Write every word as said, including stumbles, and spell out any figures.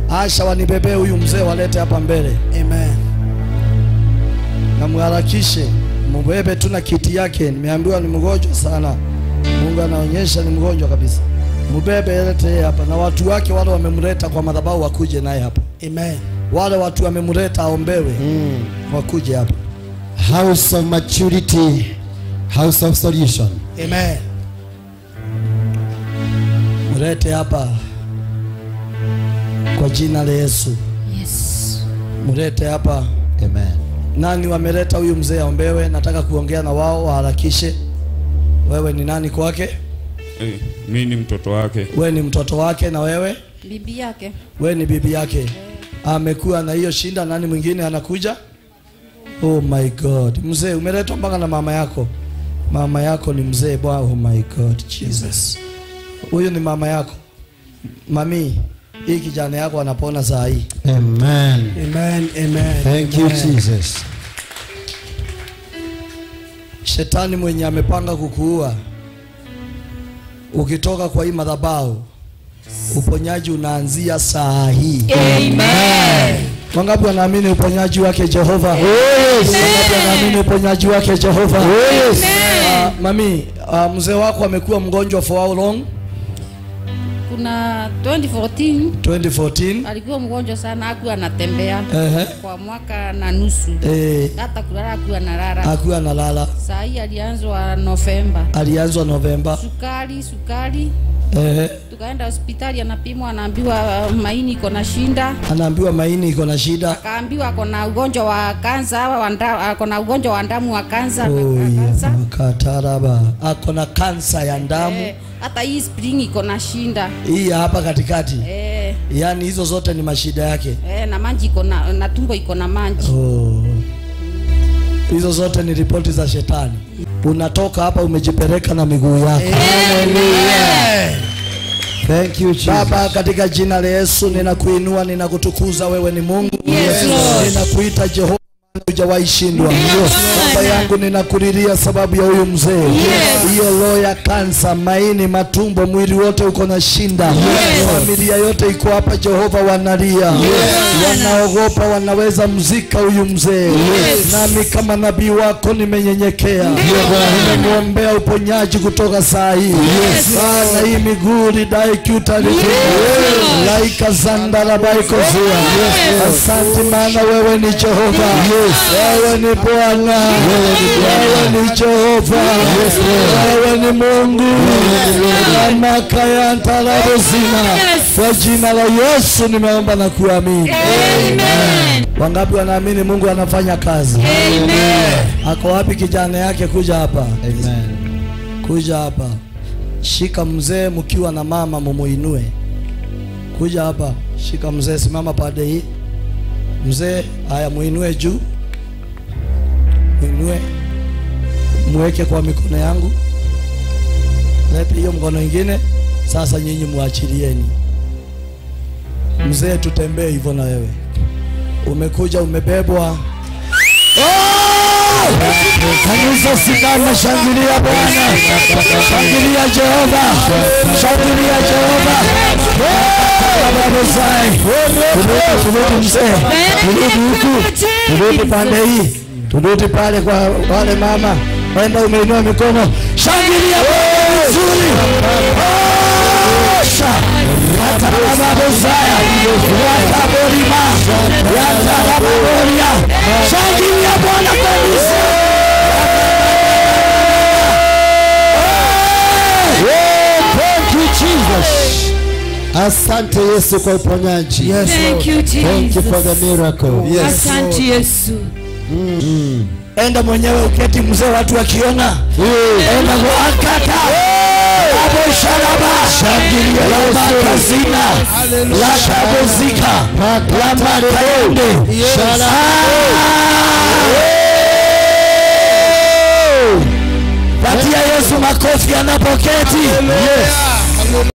Asha wanibebe huyu mzee walete hapa mbele. Amen. Na muharakishe. Mbebe tuna kiti yake. Nimeambiwa ni mgonjwa sana. Mungu anaonyesha ni mgonjwa kabisa. Mbebe lete hapa na watu wake wale wamemleta kwa madhabahu wakuje naye hapa. Amen. Wale watu wamemleta aombewe. Mm. Wakuje hapa. House of maturity, house of solution. Amen. Mlete hapa kwa jina la Yesu. Yes. Mlete hapa. Amen. Nani wameleta huyu mzee aombewe? Nataka kuongea na wao waharakishe. Wewe ni nani kwake? Eh, mimi ni mtoto wake. Wewe ni mtoto wake na wewe? Bibi yake. Wewe ni bibi yake. Eh. Amekuwa na hiyo shinda. Nani mwingine anakuja? Oh my God. Mzee umeletwa mpaka na mama yako. Mama yako ni mzee bwana. Oh my God Jesus. Huyu ni mama yako. Mami, hii kijana yako anapona saa hii. Amen. Amen. Amen. Thank Amen. you Jesus. Shetani mwenye amepanga kukuua, ukitoka kwa hii madhabahu, uponyaji unaanzia saa hii. Amen. Wangapi wanaamini uponyaji wake Jehova? Yes. Wangapi wanaamini uponyaji wake Jehova? Yes. Uh, mami, uh, mzee wako amekuwa mgonjwa for how long? Kuna twenty fourteen twenty fourteen alikuwa mgonjwa sana, hakuwa anatembea. Ehe. Kwa mwaka na nusu. Eh, Hata kulala hakuwa analala. hakuwa analala. Saa hii alianzwa Novemba. Alianzwa Novemba. Sukari, sukari. Ehe. Tukaenda hospitali, anapimwa, anaambiwa uh, maini iko na shinda. Anaambiwa maini iko na shida. Akaambiwa kuna ugonjwa wa kansa, hawa kuna ugonjwa wa damu wa kansa. Oh, yeah. Kataraba. Ako na kansa ya damu. Eh, hata hii spring iko na shinda. Hii hapa katikati. Eh. Yaani hizo zote ni mashida yake. Eh, na manji iko na, na tumbo iko na manji. Oh. Hizo zote ni ripoti za shetani. Unatoka hapa umejipeleka na miguu yako. Hallelujah. Thank you Jesus. Baba, katika jina la Yesu ninakuinua, ninakutukuza, wewe ni Mungu. Yes, Lord. Ninakuita Jehova, hujawahi shindwa. Baba yangu ninakulilia sababu ya huyu mzee. Hiyo roho ya kansa, maini, matumbo, mwili wote uko na shinda. Familia yote iko hapa Jehova wanalia. Wanaogopa wanaweza mzika huyu mzee. Nami kama nabii wako nimenyenyekea. Nimemwombea uponyaji kutoka saa hii. Bwana, hii miguu lidai kiutali. Laika zandara baikozia. Asante maana wewe ni Jehova. Wewe ni Bwana. Wewe ni Jehova. Wewe ni Mungu. Makaya ntarabozina. Kwa jina la Yesu nimeomba na kuamini. Amen. Wangapi wanaamini Mungu anafanya kazi? Amen. Ako wapi kijana yake? Kuja hapa. Amen. Kuja hapa. Shika mzee mkiwa na mama mumuinue. Kuja hapa. Shika mzee, simama pande hii. Mzee, haya muinue juu. Muinue. Muweke kwa mikono yangu. Lete hiyo mkono ingine. Sasa nyinyi muachilieni. Mzee, tutembee hivyo na wewe. Umekuja umebebwa. Kanisa simama, shangilia Bwana. Shangilia Jehova. Shangilia Jehova. Baba zai. Turudi mzee. Turudi huku. Turudi pande hii. Turudi pale kwa wale mama. Wenda umeinua mikono. Shangilia Bwana vizuri. Osha. Baba zai. Wataborima. Yataboria. Shangilia Bwana kanisa. Thank you Jesus. Asante Yesu kwa uponyaji. Yes, Thank you Jesus. Thank you for the miracle. Yes. Asante Yesu. Mm. Enda mwenyewe uketi mzee, watu wakiona. Enda kwa akata. Abo shalaba. Shangilia Yesu kazina. La shabozika. La makayonde. Shalaba. Patia Yesu makofi anapoketi. Yes.